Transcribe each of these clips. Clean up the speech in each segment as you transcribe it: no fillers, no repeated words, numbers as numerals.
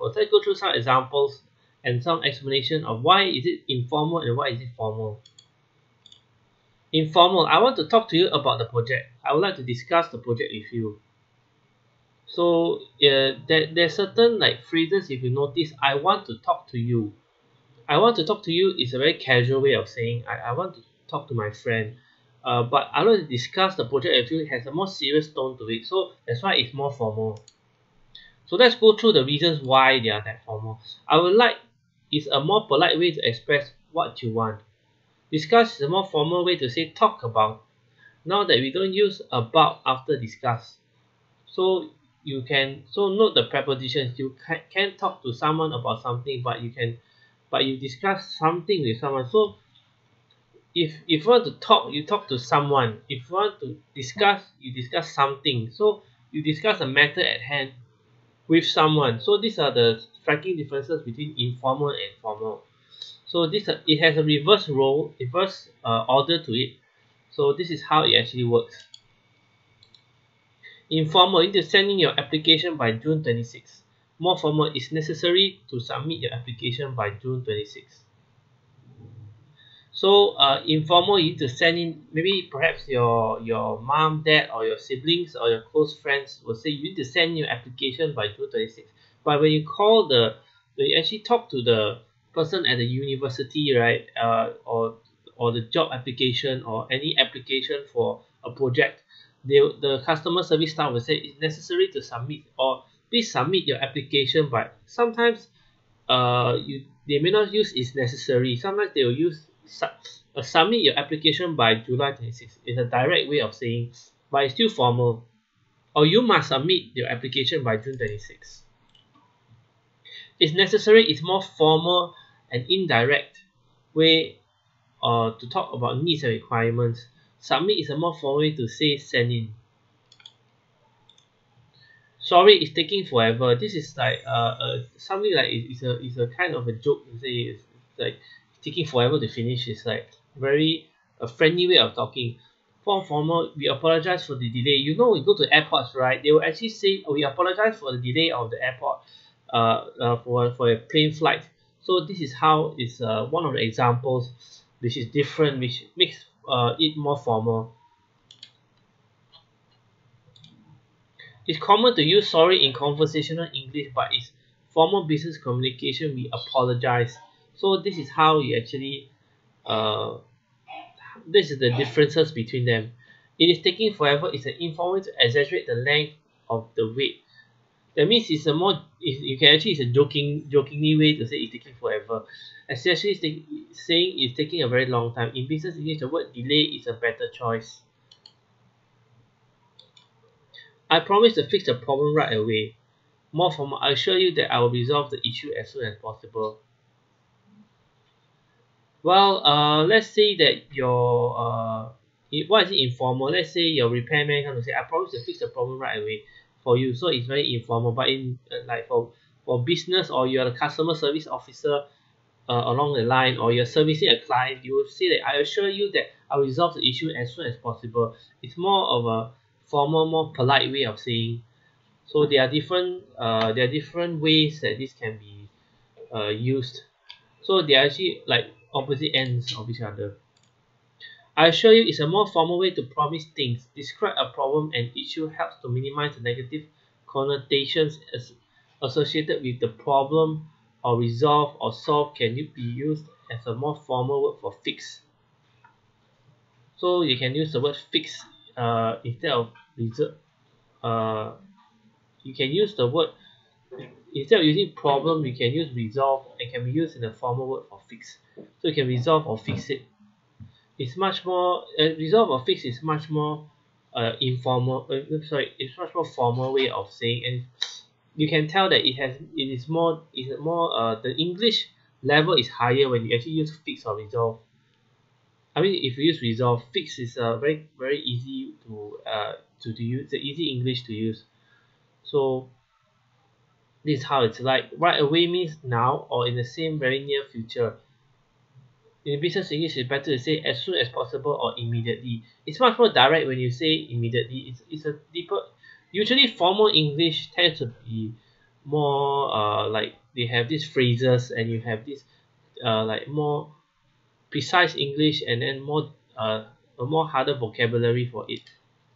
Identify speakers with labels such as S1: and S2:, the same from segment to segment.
S1: examples. Let's go through some examples and some explanation of why is it informal and why is it formal. Informal, I want to talk to you about the project. I would like to discuss the project with you. So there's certain like phrases, if you notice, I want to talk to you. I want to talk to you is a very casual way of saying I want to talk to my friend. But I want to discuss the project with you. It has a more serious tone to it. So that's why it's more formal. So let's go through the reasons why they are that formal. I would like is a more polite way to express what you want. Discuss is a more formal way to say talk about. Now that we don't use about after discuss. So you can note the prepositions. You can talk to someone about something, but you discuss something with someone. So if you want to talk, you talk to someone. If you want to discuss, you discuss something. So you discuss a matter at hand with someone. So these are the striking differences between informal and formal. So it has a reverse order to it. So this is how it actually works. Informal, you need to send in your application by June 26th. More formal, it's necessary to submit your application by June 26th. So informal, you need to send in, maybe perhaps your mom, dad, or your siblings or your close friends will say you need to send your application by June 26th. But when you when you actually talk to the person at the university, right, or the job application or any application for a project, the customer service staff will say it's necessary to submit, or please submit your application. But sometimes they may not use is necessary. Sometimes they will use submit your application by July 26th. It's a direct way of saying, but it's still formal. Or you must submit your application by June 26th. It's necessary, it's more formal and indirect way to talk about needs and requirements. Submit is a more formal way to say send in. Sorry, it's taking forever. This is like something like it's a kind of a joke to say. It's like taking forever to finish. It's like a friendly way of talking. For formal, we apologize for the delay. You know, we go to airports, right? They will actually say, oh, we apologize for the delay of the airport for a plane flight. So this is how it's one of the examples which is different, which makes it more formal. It's common to use sorry in conversational English, but it's formal business communication, we apologize. So this is how you actually this is the differences between them. It is taking forever is an informal way to exaggerate the length of the wait. That means it's a more you can actually, it's a jokingly way to say it's taking forever. Especially saying it's taking a very long time. In business English, the word delay is a better choice. I promise to fix the problem right away. More formal, I assure you that I will resolve the issue as soon as possible. Well, let's say that what is it informal? Let's say your repairman comes to say, I promise to fix the problem right away for you. So it's very informal. But in like for business, or you're the customer service officer along the line, or you're servicing a client, you will say that I assure you that I'll resolve the issue as soon as possible. It's more of a formal, more polite way of saying. So there are different ways that this can be used. So they are actually like opposite ends of each other. I assure you it's a more formal way to promise things. Describe a problem and issue helps to minimize the negative connotations associated with the problem, or resolve or solve can be used as a more formal word for fix. So you can use the word fix instead of resolve. You can use the word, instead of using problem, you can use resolve. It can be used in a formal word for fix. So you can resolve or fix it. It's much more resolve or fix is much more informal. It's much more formal way of saying, and you can tell that the English level is higher when you actually use fix or resolve. I mean, if you use resolve, fix is very very easy to use. It's easy English to use. So this is how it's like. Right away means now, or in the same very near future. In business English, it's better to say as soon as possible or immediately. It's much more direct when you say immediately. It's a deeper. Usually, formal English tends to be more like they have these phrases, and you have this like more precise English, and then a more harder vocabulary for it.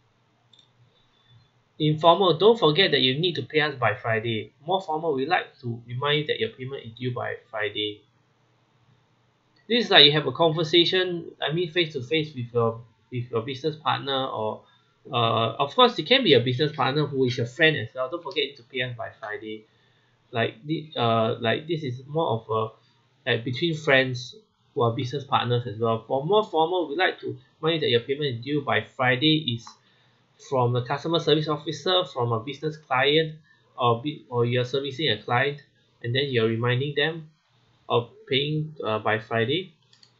S1: Informal, don't forget that you need to pay us by Friday. More formal, we like to remind you that your payment is due by Friday. This is like you have a conversation, I mean face to face with your business partner, or of course it can be a business partner who is your friend as well. Don't forget to pay us by Friday. Like this is more of a like between friends who are business partners as well. For more formal, we like to remind you that your payment is due by Friday is from a customer service officer, from a business client, or you're servicing a client, and then you're reminding them of paying by Friday.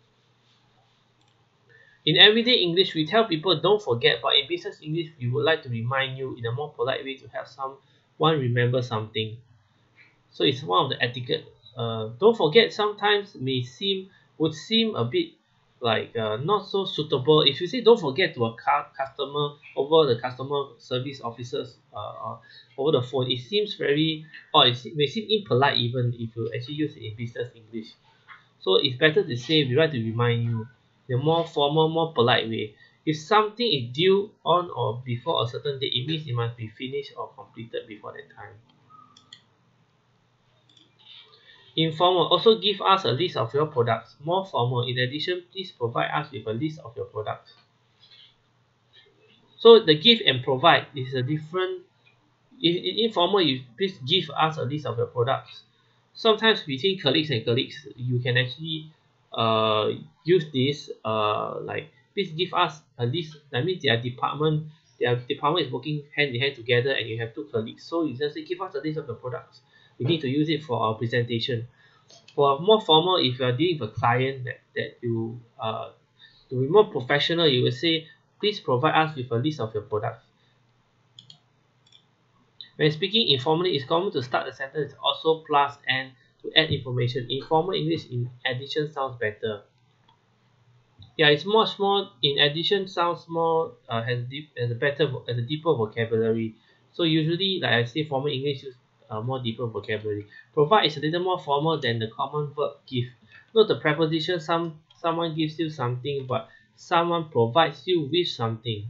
S1: In everyday English, we tell people don't forget, but in business English, we would like to remind you in a more polite way to help someone remember something. So it's one of the etiquette. Don't forget sometimes would seem a bit like not so suitable. If you say don't forget to a customer over the customer service officers over the phone, it seems very, or it may seem impolite even if you actually use it in business English. So it's better to say we like to remind you the more formal, more polite way. If something is due on or before a certain date, it means it must be finished or completed before that time. Informal, also give us a list of your products. More formal, in addition, please provide us with a list of your products. So the give and provide is a different. Informal, you please give us a list of your products. Sometimes between colleagues and colleagues, you can actually use this like please give us a list. That means their department is working hand in hand together, and you have two colleagues. So you just say give us a list of the products. We need to use it for our presentation. For more formal, if you are dealing with a client that you to be more professional, you will say please provide us with a list of your products. When speaking informally, it's common to start a sentence also plus and to add information. Informal English in addition sounds better. Yeah, it's much more in addition sounds more has a deeper vocabulary. So usually, like I say, formal English use more deeper vocabulary. Provide is a little more formal than the common verb give. Note the preposition someone gives you something, but someone provides you with something.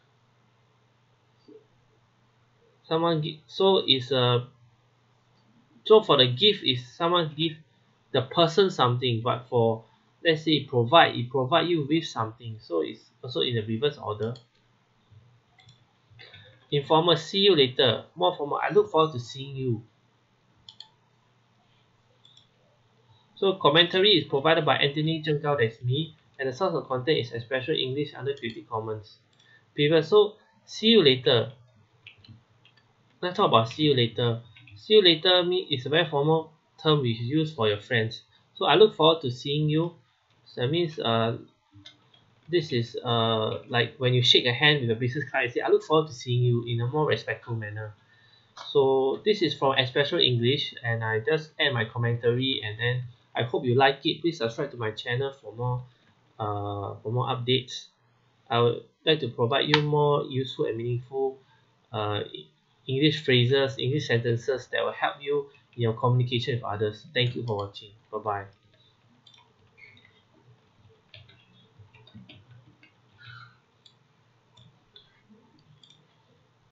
S1: So is a so for the gift is someone give the person something, but for let's say it provide you with something, so it's also in the reverse order. Informal, see you later. More formal, I look forward to seeing you. So commentary is provided by Anthony Zheng Gao, that's me, and the source of content is Expression English under Creative Commons. Previous, so see you later. Let's talk about see you later. See you later is a very formal term which is used for your friends. So I look forward to seeing you. So that means this is like when you shake a hand with a business client, you say I look forward to seeing you in a more respectful manner. So this is from Expression English, and I just add my commentary, and then I hope you like it. Please subscribe to my channel for more updates. I would like to provide you more useful and meaningful uh, English phrases, English sentences that will help you in your communication with others. Thank you for watching. Bye bye.